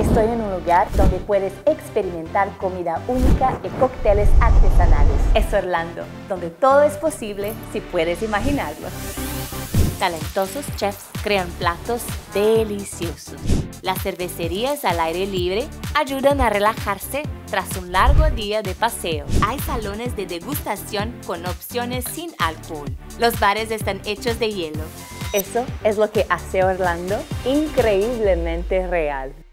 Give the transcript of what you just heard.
Estoy en un lugar donde puedes experimentar comida única y cócteles artesanales. Es Orlando, donde todo es posible si puedes imaginarlo. Talentosos chefs crean platos deliciosos. Las cervecerías al aire libre ayudan a relajarse tras un largo día de paseo. Hay salones de degustación con opciones sin alcohol. Los bares están hechos de hielo. Eso es lo que hace Orlando increíblemente real.